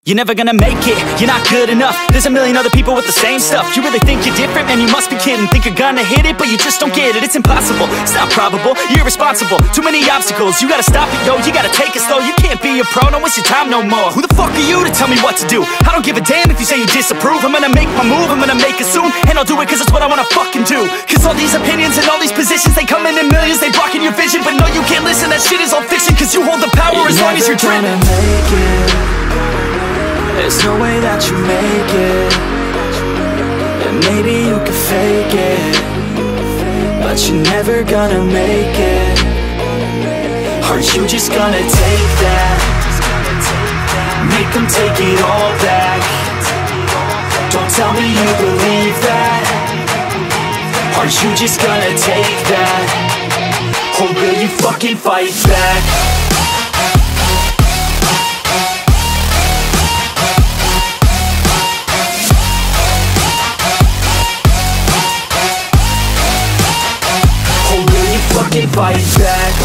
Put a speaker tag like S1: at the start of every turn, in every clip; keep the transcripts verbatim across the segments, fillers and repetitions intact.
S1: You're never gonna make it, you're not good enough. There's a million other people with the same stuff. You really think you're different? Man, you must be kidding. Think you're gonna hit it, but you just don't get it. It's impossible, it's not probable, you're irresponsible. Too many obstacles, you gotta stop it, yo. You gotta take it slow, you can't be a pro. Don't waste your time no more. Who the fuck are you to tell me what to do? I don't give a damn if you say you disapprove. I'm gonna make my move, I'm gonna make it soon. And I'll do it cause it's what I wanna fucking do. Cause all these opinions and all these positions, they come in in millions, they blocking your vision. But no, you can't listen, that shit is all fiction. Cause you hold the power as long as you're dreaming.
S2: Make it. There's no way that you make it. And maybe you can fake it, but you're never gonna make it. Aren't you just gonna take that? Make them take it all back. Don't tell me you believe that. Aren't you just gonna take that? Or will you fucking fight back? Fucking fight back.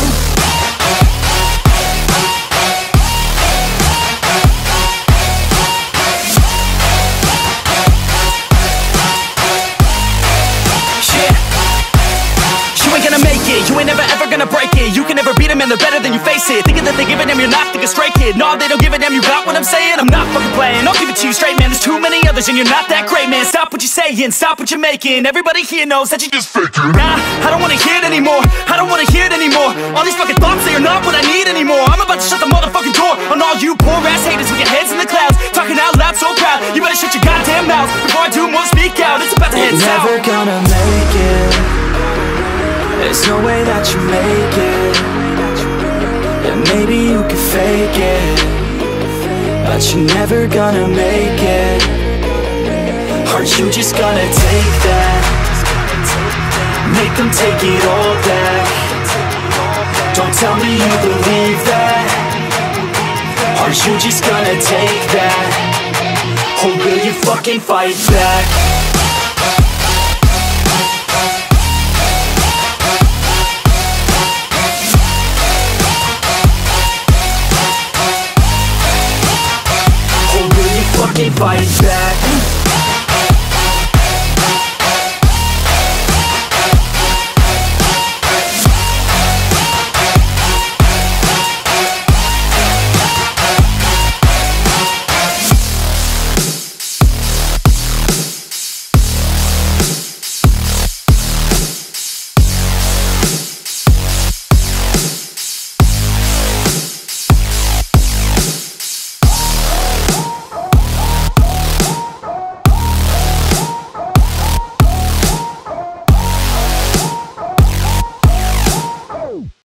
S2: Yeah. You ain't gonna make it, you ain't never ever gonna break it. You can never beat them and they're better than you face it. Thinking that they give a damn, you're not thinking straight, kid. No, they don't give a damn, you got what I'm saying? I'm not fucking playing, I'll give it to you straight, man. There's too many others and you're not that great, man. Stop what you're saying, stop what you're making. Everybody here knows that you just faking. Nah, I don't wanna hear it anymore, I don't wanna hear it anymore. All these fucking thoughts, they are not what I need anymore. I'm about to shut the motherfucking door on all you poor ass haters with your heads in the clouds, talking out loud so proud. You better shut your goddamn mouth before I do more speak out. It's about to head south. You're never gonna make it. There's no way that you make it. And maybe you can fake it, but you're never gonna make it. Aren't you just gonna take that? Make them take it all back. Don't tell me you believe that. Aren't you just gonna take that? Or will you fucking fight back?